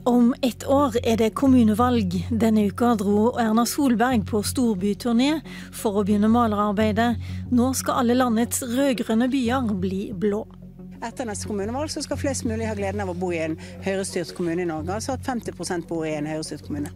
Om ett år det kommunevalg. Denne uka dro Erna Solberg på storbyturné for å begynne malerarbeidet. Nå skal alle landets rødgrønne byer bli blå. Etter neste kommunevalg så skal flest mulig ha gleden av å bo i en høyrestyrt kommune i Norge, altså at 50% bor i en høyrestyrt kommune.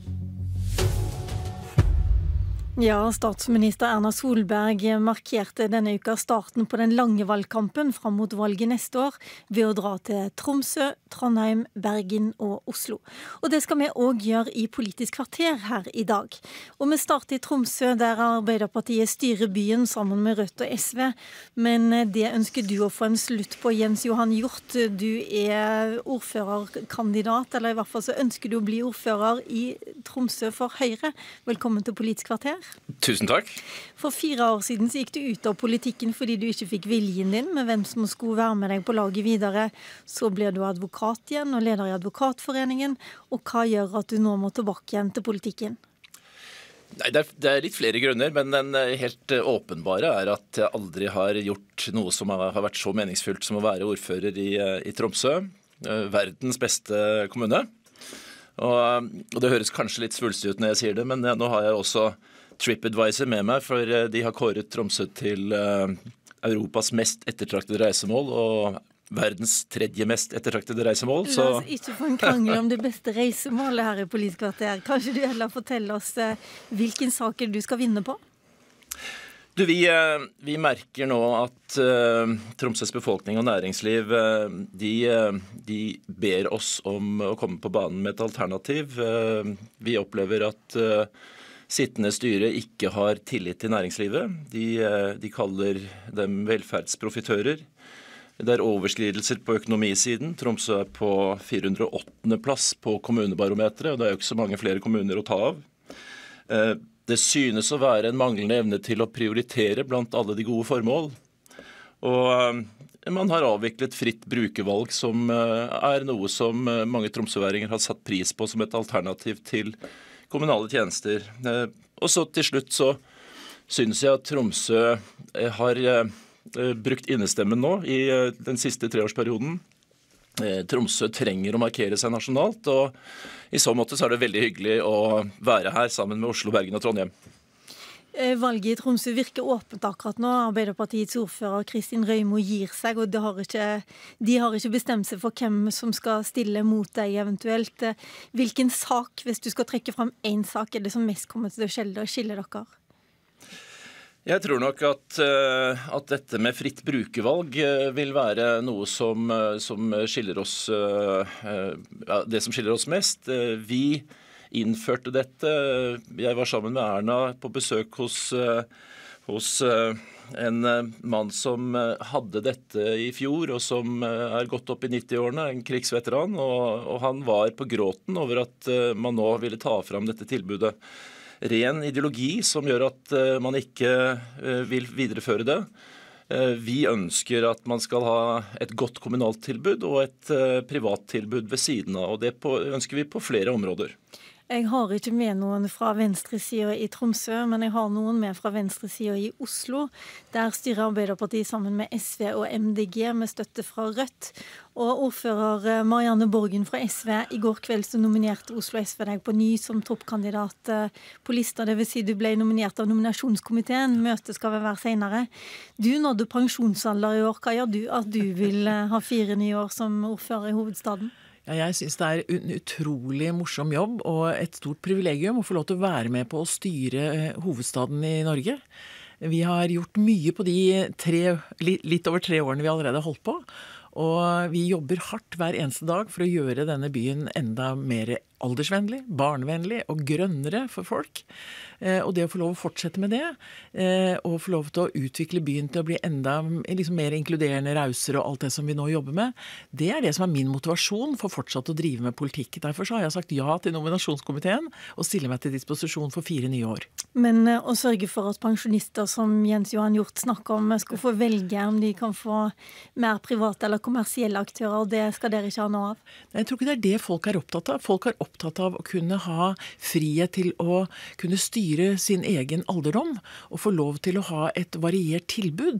Ja, statsminister Erna Solberg markerte denne uka starten på den lange valgkampen fram mot valget neste år ved å dra til Tromsø, Trondheim, Bergen og Oslo. Og det skal vi også gjøre i Politisk kvarter her i dag. Og vi starter i Tromsø, der Arbeiderpartiet styrer byen sammen med Rødt og SV. Men det ønsker du å få en slutt på, Jens Johan Hjort. Du er ordførerkandidat, eller i hvert fall så ønsker du å bli ordfører i Tromsø for Høyre. Velkommen til Politisk kvarter. Tusen takk. For 4 år siden så gikk du ut av politikken fordi du ikke fikk viljen din med hvem som skulle være med deg på laget videre. Så ble du advokat igjen og leder i Advokatforeningen. Og hva gjør at du nå må tilbake igjen til politikken? Nei, det er litt flere grunner, men den helt åpenbare er at jeg aldri har gjort noe som har vært så meningsfullt som å være ordfører i Tromsø. Verdens beste kommune. Og det høres kanskje litt svulstig ut når jeg sier det, men nå har jeg også TripAdvisor med meg, for de har kåret Tromsø til Europas mest ettertraktede reisemål og verdens 3. mest ettertraktede reisemål. La oss ikke få en krangel om det beste reisemålet her i Politisk kvarter. Kanskje du heller forteller oss hvilken saker du skal vinne på? Vi merker nå at Tromsøs befolkning og næringsliv de ber oss om å komme på banen med et alternativ. Vi opplever at sittende styre ikke har tillit til næringslivet. De kaller dem velferdsprofitører. Det er overskridelser på økonomisiden. Tromsø er på 408. plass på kommunebarometeret, og det er jo ikke så mange flere kommuner å ta av. Det synes å være en manglende evne til å prioritere blant alle de gode formål. Og man har avviklet fritt brukervalg, som er noe som mange tromsøværinger har satt pris på som et alternativ til kommunale tjenester. Og så til slutt så synes jeg at Tromsø har brukt innestemmen nå i den siste 3-årsperioden. Tromsø trenger å markere seg nasjonalt, og i så måte så er det veldig hyggelig å være her sammen med Oslo, Bergen og Trondheim. Valget i Tromsø virker åpent akkurat nå. Arbeiderpartiets ordfører Kristin Røymo gir seg, og de har ikke bestemt seg for hvem som skal stille mot deg eventuelt. Hvilken sak, hvis du skal trekke fram én sak, er det som mest kommer til å skille dere? Jeg tror nok at dette med fritt brukervalg vil være noe som skiller oss, det som skiller oss mest. Vi innførte dette. Jeg var sammen med Erna på besøk hos en mann som hadde dette i fjor, og som er gått opp i 90-årene, en krigsveteran, og han var på gråten over at man nå ville ta fram dette tilbudet. Ren ideologi som gjør at man ikke vil videreføre det. Vi ønsker at man skal ha et godt kommunalt tilbud og et privat tilbud ved siden av, og det ønsker vi på flere områder. Jeg har ikke med noen fra venstresiden i Tromsø, men jeg har noen med fra venstresiden i Oslo. Der styrer Arbeiderpartiet sammen med SV og MDG med støtte fra Rødt. Og ordfører Marianne Borgen fra SV, i går kveld så nominerte Oslo SV deg på ny som toppkandidat på lista. Det vil si du ble nominert av nominasjonskomiteen. Møtet skal vel være senere. Du nådde pensjonsalder i år. Hva gjør du at du vil ha 4 nye år som ordfører i hovedstaden? Ja, jeg synes det er en utrolig morsom jobb og et stort privilegium å få lov til å være med på å styre hovedstaden i Norge. Vi har gjort mye på de litt over 3 årene vi allerede har holdt på, og vi jobber hardt hver eneste dag for å gjøre denne byen enda mer aldersvennlig, barnevennlig og grønnere for folk. Og det å få lov å fortsette med det, og få lov til å utvikle byen til å bli enda mer inkluderende, rausere og alt det som vi nå jobber med, det er det som er min motivasjon for fortsatt å drive med politikk. Derfor så har jeg sagt ja til nominasjonskomiteen og stiller meg til disposisjon for 4 nye år. Men å sørge for at pensjonister som Jens Johan Hjort snakker om skal få velge om de kan få mer private eller kommersielle aktører, det skal dere ikke ha noe av? Jeg tror ikke det er det folk er opptatt av. Folk er opptatt av å kunne ha frihet til å kunne styre sin egen alderdom og få lov til å ha et variert tilbud.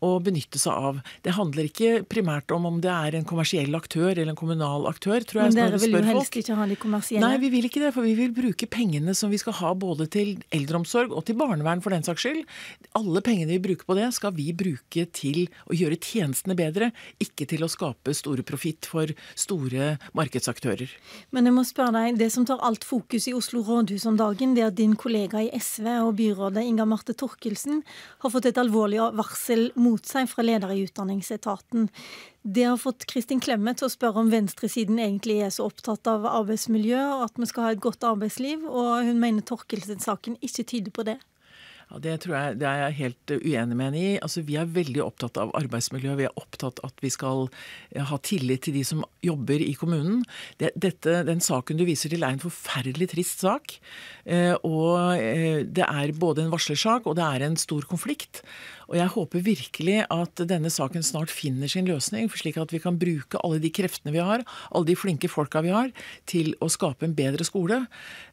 å benytte seg av. Det handler ikke primært om det en kommersiell aktør eller en kommunal aktør, tror jeg. Men dere vil jo helst ikke ha de kommersielle? Nei, vi vil ikke det, for vi vil bruke pengene som vi skal ha både til eldreomsorg og til barnevern for den saks skyld. Alle pengene vi bruker på det, skal vi bruke til å gjøre tjenestene bedre, ikke til å skape store profitt for store markedsaktører. Men jeg må spørre deg, det som tar alt fokus i Oslo rådhus om dagen, det at din kollega i SV og byrådet Inga Marte Thorkildsen har fått et alvorlig varsel mot seg fra leder i utdanningsetaten. Det har fått Kristin Clemet til å spørre om venstresiden egentlig så opptatt av arbeidsmiljø og at vi skal ha et godt arbeidsliv, og hun mener Thorkildsen-saken ikke tyder på det. Ja, det er jeg helt uenig med henne i. Altså, vi veldig opptatt av arbeidsmiljø. Vi opptatt av at vi skal ha tillit til de som jobber i kommunen. Den saken du viser til en forferdelig trist sak. Og det både en varslersak, og det en stor konflikt. Og jeg håper virkelig at denne saken snart finner sin løsning, slik at vi kan bruke alle de kreftene vi har, alle de flinke folka vi har, til å skape en bedre skole.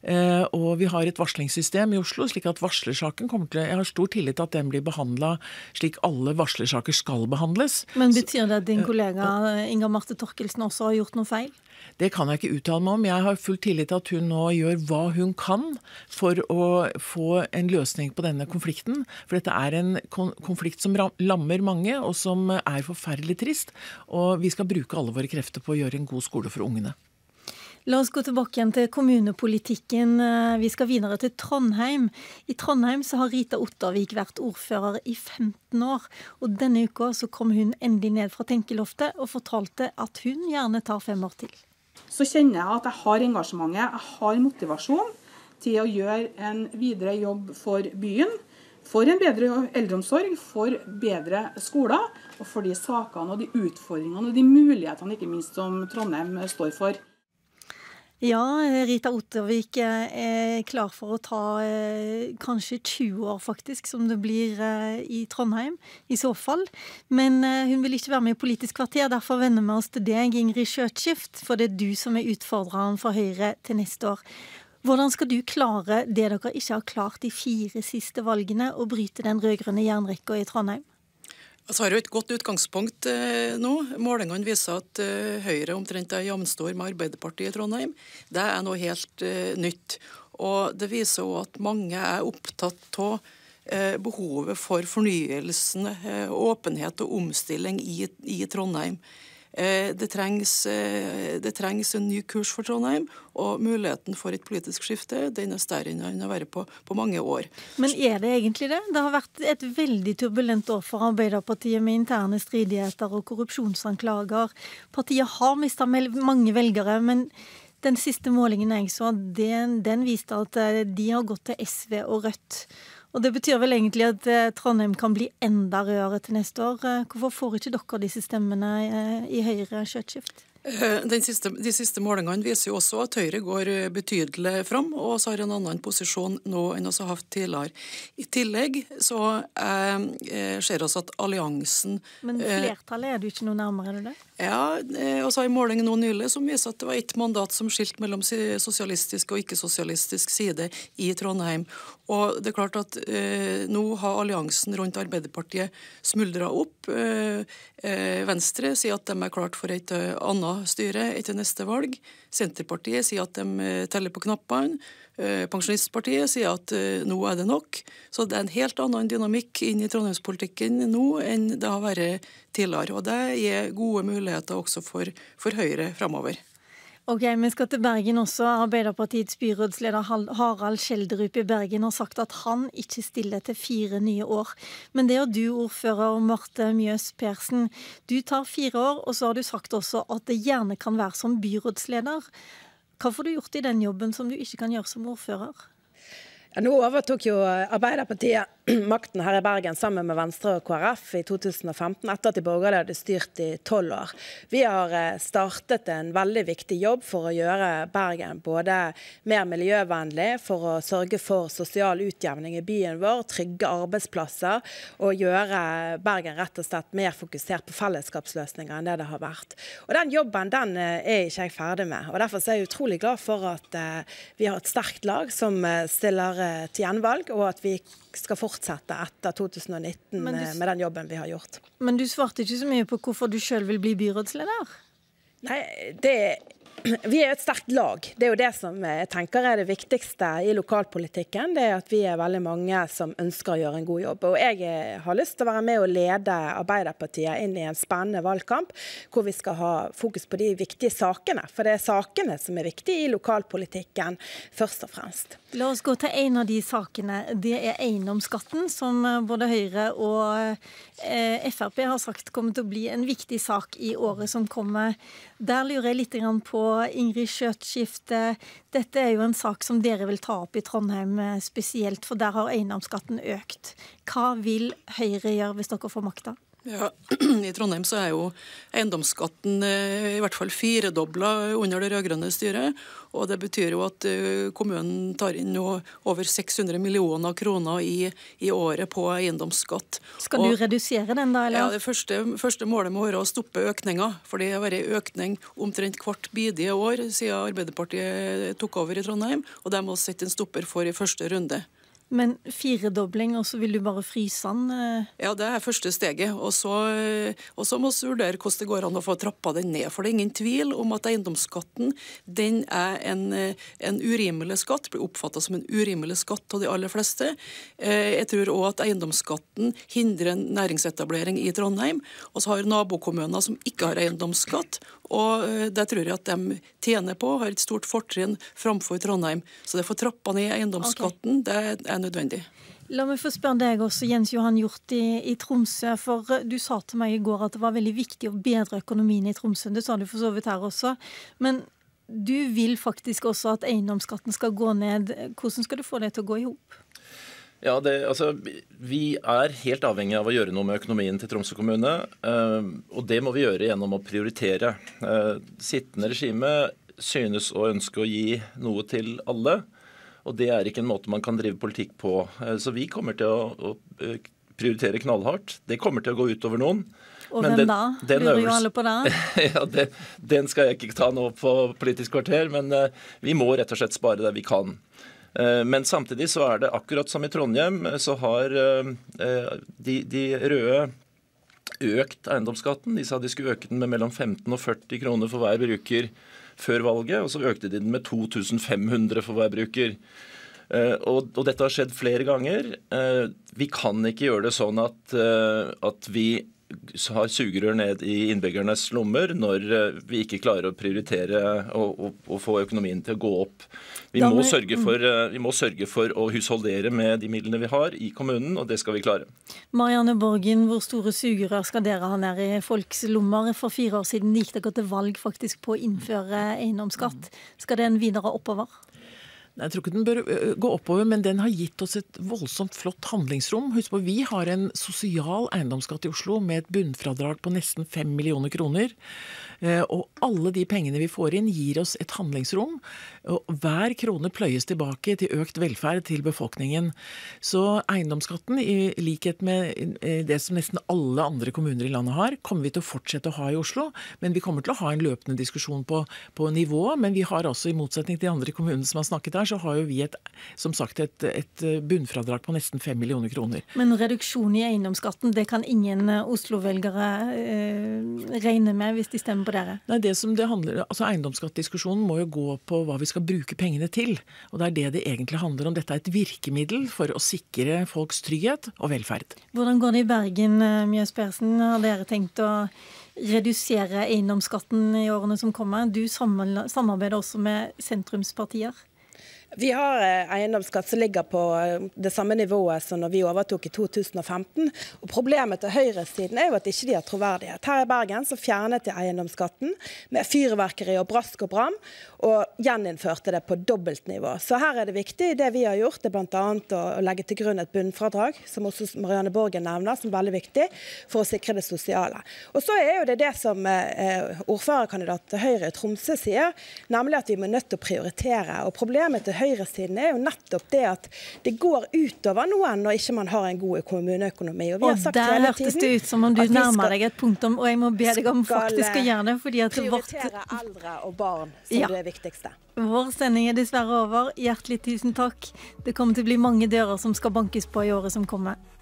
Og vi har et varslingssystem i Oslo, slik at varslersaken jeg har stor tillit til at den blir behandlet slik alle varslersaker skal behandles. Men betyr det at din kollega Inga Marte Thorkildsen også har gjort noe feil? Det kan jeg ikke uttale meg om. Jeg har full tillit til at hun nå gjør hva hun kan for å få en løsning på denne konflikten. For dette en konflikt som lammer mange, og som forferdelig trist. Og vi skal bruke alle våre krefter på å gjøre en god skole for ungene. La oss gå tilbake igjen til kommunepolitikken. Vi skal videre til Trondheim. I Trondheim så har Rita Ottervik vært ordfører i 15 år. Og denne uka så kom hun endelig ned fra tenkeloftet og fortalte at hun gjerne tar 5 år til. Så kjenner jeg at jeg har engasjementet, jeg har motivasjon til å gjøre en videre jobb for byen, for en bedre eldreomsorg, for bedre skoler, og for de sakene og de utfordringene og de mulighetene ikke minst som Trondheim står for. Ja, Rita Ottervik klar for å ta kanskje 20 år faktisk, som det blir i Trondheim, i så fall. Men hun vil ikke være med i Politisk kvarter, derfor vender vi oss til deg, Ingrid Skjøtskift, for det du som utfordreren for Høyre til neste år. Hvordan skal du klare det dere ikke har klart de 4 siste valgene, og bryte den rødgrønne jernrekka i Trondheim? Vi har jo et godt utgangspunkt nå. Målingene viser at Høyre omtrent jevnstår med Arbeiderpartiet i Trondheim. Det noe helt nytt. Og det viser også at mange opptatt av behovet for fornyelsen, åpenhet og omstilling i Trondheim. Det trengs en ny kurs for Trondheim, og muligheten for et politisk skifte, den større enn den har vært på mange år. Men det egentlig det? Det har vært et veldig turbulent år for Arbeiderpartiet med interne stridigheter og korrupsjonsanklager. Partiet har mistet mange velgere, men den siste målingen jeg så, den viste at de har gått til SV og Rødt. Og det betyr vel egentlig at Trondheim kan bli enda rødere til neste år. Hvorfor får ikke dere disse stemmene i Høyre Skjøtskift? De siste målingene viser jo også at Høyre går betydelig fram, og så har en annen posisjon nå enn vi har hatt tidligere. I tillegg så ser vi at alliansen... Men flertallet du ikke noe nærmere, det? Ja, og så har en måling nå nylig som viser at det var et mandat som skilte mellom sosialistisk og ikke-sosialistisk side i Trondheim. Og det klart at nå har alliansen rundt Arbeiderpartiet smuldret opp. Venstre sier at de klart for et annet styre etter neste valg. Senterpartiet sier at de teller på knappene. Pensjonistpartiet sier at nå det nok. Så det en helt annen dynamikk inn i trondheimspolitikken nå enn det har vært tidligere. Og det gir gode muligheter også for Høyre fremover. Ok, vi skal til Bergen også. Arbeiderpartiets byrådsleder Harald Skjelderup i Bergen har sagt at han ikke stiller til 4 nye år. Men det du, ordfører Marte Mjøs Persen, du tar 4 år, og så har du sagt også at det gjerne kan være som byrådsleder. Hva får du gjort i den jobben som du ikke kan gjøre som ordfører? Ja, nå overtok jo Arbeiderpartiet makten her i Bergen sammen med Venstre og KrF i 2015, etter at de borgerlige hadde styrt i 12 år. Vi har startet en veldig viktig jobb for å gjøre Bergen både mer miljøvennlig, for å sørge for sosial utjevning i byen vår, trygge arbeidsplasser, og gjøre Bergen rett og slett mer fokusert på fellesskapsløsninger enn det har vært. Og den jobben, den ikke jeg ferdig med, og derfor er jeg utrolig glad for at vi har et sterkt lag som stiller til gjenvalg, og at vi skal fortsette etter 2019 med den jobben vi har gjort. Men du svarte ikke så mye på hvorfor du selv vil bli byrådsleder? Nei, vi er et sterkt lag. Det er jo det som jeg tenker er det viktigste i lokalpolitikken. Det er at vi er veldig mange som ønsker å gjøre en god jobb. Og jeg har lyst til å være med og lede Arbeiderpartiet inn i en spennende valgkamp, hvor vi skal ha fokus på de viktige sakene. For det er sakene som er viktige i lokalpolitikken, først og fremst. La oss gå til en av de sakene. Det er eiendomsskatten, som både Høyre og FrP har sagt kommer til å bli en viktig sak i året som kommer. Der lurer jeg litt på Ingrid Skjøtskifte. Dette er jo en sak som dere vil ta opp i Trondheim spesielt, for der har eiendomsskatten økt. Hva vil Høyre gjøre hvis dere får makta? Ja, I Trondheim så er jo eiendomsskatten i hvert fall 4-doblet under det rødgrønne styret, og det betyr jo at kommunen tar inn over 600 millioner kroner i året på eiendomsskatt. Skal du redusere den da, eller? Ja, det første målet må være å stoppe økninga, for det har vært økning omtrent hvert bidige år siden Arbeiderpartiet tok over i Trondheim, og det må sette en stopper for i første runde. Men 4-dobling, og så vil du bare fryse den? Ja, det er første steget. Og så må vi vurdere hvordan det går an å få trappa den ned. For det er ingen tvil om at eiendomsskatten den er en urimelig skatt, blir oppfattet som en urimelig skatt av de aller fleste. Jeg tror også at eiendomsskatten hindrer en næringsetablering i Trondheim. Og så har nabokommuner som ikke har eiendomsskatt, og det tror jeg at de tjener på, har et stort fortrinn framfor Trondheim. Så det får trappa ned eiendomsskatten, det er nødvendig. La meg få spørre deg også, Jens Johan Hjort i Tromsø, for du sa til meg i går at det var veldig viktig å bedre økonomien i Tromsø. Det sa du for så vidt her også. Men du vil faktisk også at eiendomsskatten skal gå ned. Hvordan skal du få det til å gå i hop? Ja, Vi er helt avhengig av å gjøre noe med økonomien til Tromsø kommune, og det må vi gjøre gjennom å prioritere. Sittende regime synes å ønske å gi noe til alle, og det er ikke en måte man kan drive politikk på. Så vi kommer til å prioritere knallhardt. Det kommer til å gå utover noen. Og hvem da? Lurer jo alle på det? Ja, den skal jeg ikke ta nå på Politisk kvarter, men vi må rett og slett spare det vi kan. Men samtidig så er det akkurat som i Trondheim, så har de røde økt eiendomsskatten. De sa de skulle øke den med mellom 15 og 40 kroner for hver bruker før valget, og så økte de den med 2500 for hver bruker. Og dette har skjedd flere ganger. Vi kan ikke gjøre det sånn at vi har sugerør ned i innbyggernes lommer når vi ikke klarer å prioritere og få økonomien til å gå opp. Vi må sørge for å husholdere med de midlene vi har i kommunen, og det skal vi klare. Marianne Borgen, hvor store sugerør skal dere ha ned i folks lommer? For 4 år siden gikk dere til valg faktisk på å innføre eiendomsskatt. Skal den videre oppover? Jeg tror ikke den bør gå oppover, men den har gitt oss et voldsomt flott handlingsrom. Husk på, vi har en sosial eiendomsskatt i Oslo med et bunnfradrag på nesten 5 millioner kroner. Og alle de pengene vi får inn gir oss et handlingsrom. Og hver krone pløyes tilbake til økt velferd til befolkningen. Så eiendomsskatten, i likhet med det som nesten alle andre kommuner i landet har, kommer vi til å fortsette å ha i Oslo. Men vi kommer til å ha en løpende diskusjon på nivået. Men vi har også, i motsetning til de andre kommunene som har snakket her, så har jo vi som sagt et bunnfradrag på nesten 5 millioner kroner. Men reduksjon i eiendomsskatten, det kan ingen Oslo-velgere regne med hvis de stemmer på dere? Nei, eiendomsskattdiskusjonen må jo gå på hva vi skal bruke pengene til. Og det er det egentlig handler om. Dette er et virkemiddel for å sikre folks trygghet og velferd. Hvordan går det i Bergen, Mjøs Persen? Har dere tenkt å redusere eiendomsskatten i årene som kommer? Du samarbeider også med sentrumspartier. Vi har eiendomsskatt som ligger på det samme nivået som når vi overtok i 2015. Og problemet til høyresiden er jo at ikke de har troverdighet. Her i Bergen så fjernet de eiendomsskatten med fyrverkeri og brask og bram, og gjeninnførte det på dobbeltnivå. Så her er det viktig. Det vi har gjort er blant annet å legge til grunn et bunnfradrag, som også Marianne Borgen nevner, som er veldig viktig for å sikre det sosiale. Og så er jo det som ordførerkandidat til Høyre i Tromsø sier, nemlig at vi må nødt til å prioritere. Og problemet til høyresiden er jo nettopp det at det går utover noen når ikke man har en god kommuneøkonomi. Og vi har sagt hele tiden hørtes det ut som om du nærmer deg et punktum, og jeg må be deg om faktisk å gjøre det. Fordi at prioritere eldre og barn som det viktigste. Vår sending er dessverre over. Hjertelig tusen takk. Det kommer til å bli mange dører som skal bankes på i året som kommer.